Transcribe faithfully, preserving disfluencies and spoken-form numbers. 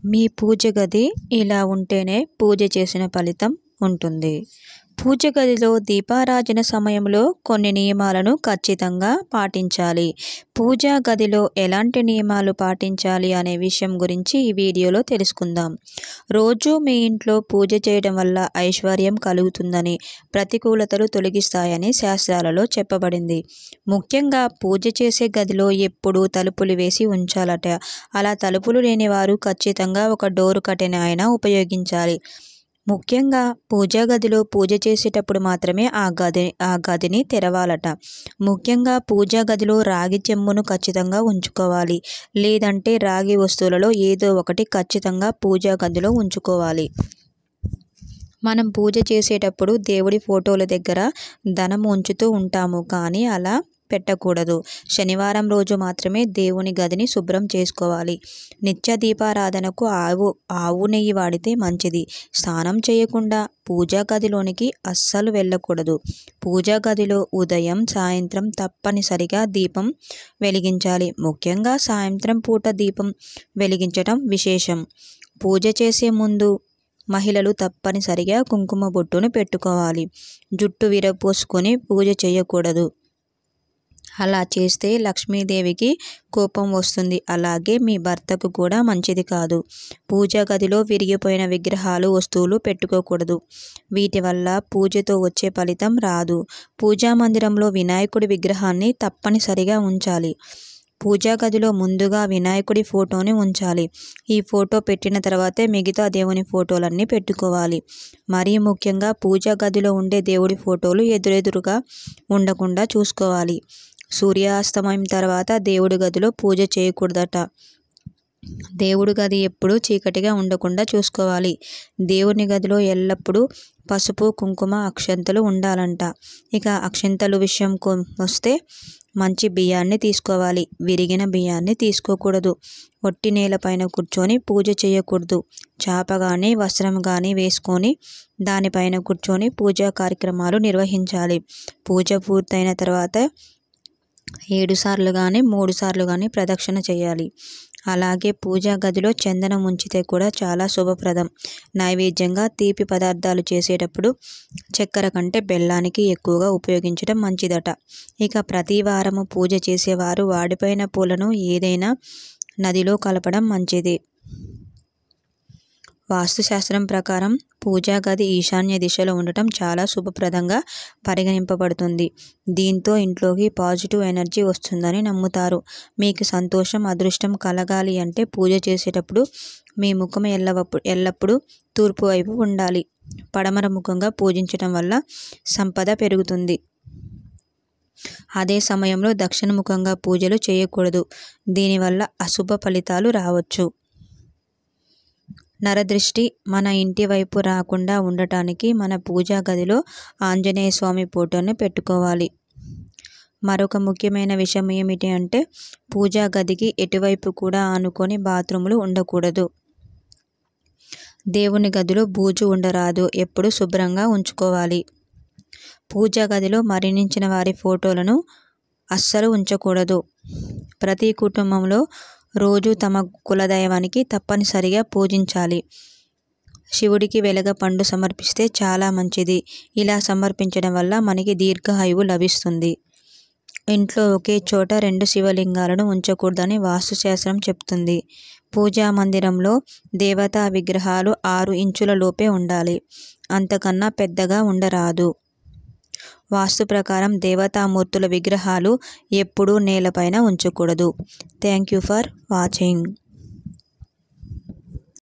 మీ పూజ గది ఇలా ఉంటేనే పూజ చేసిన ఫలితం ఉంటుంది. పూజ గదిలో దీపారాధన సమయంలో కొన్ని నియమాలను ఖచ్చితంగా పాటించాలి. పూజా గదిలో ఎలాంటి నియమాలు పాటించాలి అనే విషయం గురించి ఈ వీడియోలో తెలుసుకుందాం. రోజు మీ ఇంట్లో పూజ చేయడం వల్ల ఐశ్వర్యం కలుగుతుందని, ప్రతికూలతలు తొలగిస్తాయని శాస్త్రాలలో చెప్పబడింది. ముఖ్యంగా పూజ చేసే గదిలో ఎప్పుడూ తలుపులు వేసి ఉంచాలట. అలా తలుపులు లేని వారు ఖచ్చితంగా ఒక డోర్ కర్టెన్ అయినా ఉపయోగించాలి. ముఖ్యంగా పూజా గదిలో పూజ చేసేటప్పుడు మాత్రమే ఆ గది ఆ గదిని తెరవాలట. ముఖ్యంగా పూజా గదిలో రాగి చెంబును ఖచ్చితంగా ఉంచుకోవాలి. లేదంటే రాగి వస్తువులలో ఏదో ఒకటి ఖచ్చితంగా పూజా గదిలో ఉంచుకోవాలి. మనం పూజ చేసేటప్పుడు దేవుడి ఫోటోల దగ్గర ధనం ఉంచుతూ ఉంటాము, కానీ అలా పెట్టకూడదు. శనివారం రోజు మాత్రమే దేవుని గదిని శుభ్రం చేసుకోవాలి. నిత్య దీపారాధనకు ఆవు ఆవు నెయ్యి వాడితే మంచిది. స్నానం చేయకుండా పూజా గదిలోనికి అస్సలు వెళ్ళకూడదు. పూజా గదిలో ఉదయం సాయంత్రం తప్పనిసరిగా దీపం వెలిగించాలి. ముఖ్యంగా సాయంత్రం పూట దీపం వెలిగించడం విశేషం. పూజ చేసే ముందు మహిళలు తప్పనిసరిగా కుంకుమ బొట్టును పెట్టుకోవాలి. జుట్టు విరపోసుకొని పూజ చేయకూడదు. అలా చేస్తే లక్ష్మీదేవికి కోపం వస్తుంది. అలాగే మీ భర్తకు కూడా మంచిది కాదు. పూజా గదిలో విరిగిపోయిన విగ్రహాలు, వస్తువులు పెట్టుకోకూడదు. వీటి వల్ల పూజతో వచ్చే ఫలితం రాదు. పూజా మందిరంలో వినాయకుడి విగ్రహాన్ని తప్పనిసరిగా ఉంచాలి. పూజా గదిలో ముందుగా వినాయకుడి ఫోటోని ఉంచాలి. ఈ ఫోటో పెట్టిన తర్వాతే మిగతా దేవుని ఫోటోలన్నీ పెట్టుకోవాలి. మరీ ముఖ్యంగా పూజా గదిలో ఉండే దేవుడి ఫోటోలు ఎదురెదురుగా ఉండకుండా చూసుకోవాలి. సూర్యాస్తమయం తర్వాత దేవుడి గదిలో పూజ చేయకూడదట. దేవుడి గది ఎప్పుడూ చీకటిగా ఉండకుండా చూసుకోవాలి. దేవుని గదిలో ఎల్లప్పుడూ పసుపు, కుంకుమ, అక్షంతలు ఉండాలంట. ఇక అక్షంతలు విషయం వస్తే మంచి బియ్యాన్ని తీసుకోవాలి. విరిగిన బియ్యాన్ని తీసుకోకూడదు. ఒట్టి నేలపైన కూర్చొని పూజ చేయకూడదు. చాప కానీ వస్త్రం కానీ వేసుకొని దానిపైన కూర్చొని పూజా కార్యక్రమాలు నిర్వహించాలి. పూజ పూర్తయిన తర్వాత ఏడు సార్లు కానీ మూడు సార్లు కానీ ప్రదక్షిణ చేయాలి. అలాగే పూజా గదిలో చందనం ఉంచితే కూడా చాలా శుభప్రదం. నైవేద్యంగా తీపి పదార్థాలు చేసేటప్పుడు చక్కెర కంటే బెల్లానికి ఎక్కువగా ఉపయోగించడం మంచిదట. ఇక ప్రతి వారము పూజ చేసేవారు వాడిపోయిన పూలను ఏదైనా నదిలో కలపడం మంచిది. వాస్తుశాస్త్రం ప్రకారం పూజా గది ఈశాన్య దిశలో ఉండటం చాలా శుభప్రదంగా పరిగణింపబడుతుంది. దీంతో ఇంట్లోకి పాజిటివ్ ఎనర్జీ వస్తుందని నమ్ముతారు. మీకు సంతోషం, అదృష్టం కలగాలి అంటే పూజ చేసేటప్పుడు మీ ముఖం ఎల్లవప్పుడు ఎల్లప్పుడూ తూర్పు వైపు ఉండాలి. పడమర ముఖంగా పూజించడం వల్ల సంపద పెరుగుతుంది. అదే సమయంలో దక్షిణముఖంగా పూజలు చేయకూడదు. దీనివల్ల అశుభ ఫలితాలు రావచ్చు. నరదృష్టి మన ఇంటి వైపు రాకుండా ఉండటానికి మన పూజా గదిలో ఆంజనేయ స్వామి ఫోటోను పెట్టుకోవాలి. మరొక ముఖ్యమైన విషయం ఏమిటి అంటే పూజా గదికి ఎటువైపు కూడా ఆనుకొని బాత్రూములు ఉండకూడదు. దేవుని గదిలో బూజు ఉండరాదు. ఎప్పుడు శుభ్రంగా ఉంచుకోవాలి. పూజా గదిలో మరణించిన వారి ఫోటోలను అస్సలు ఉంచకూడదు. ప్రతి కుటుంబంలో రోజు తమ కులదైవానికి తప్పనిసరిగా పూజించాలి. శివుడికి వెలగ పండు సమర్పిస్తే చాలా మంచిది. ఇలా సమర్పించడం వల్ల మనకి దీర్ఘాయువు లభిస్తుంది. ఇంట్లో ఒకే చోట రెండు శివలింగాలను ఉంచకూడదని వాస్తుశాస్త్రం చెప్తుంది. పూజా మందిరంలో దేవతా విగ్రహాలు ఆరు ఇంచుల లోపే ఉండాలి. అంతకన్నా పెద్దగా ఉండరాదు. వాస్తు ప్రకారం దేవతామూర్తుల విగ్రహాలు ఎప్పుడూ నేలపైన ఉంచకూడదు. Thank you for watching.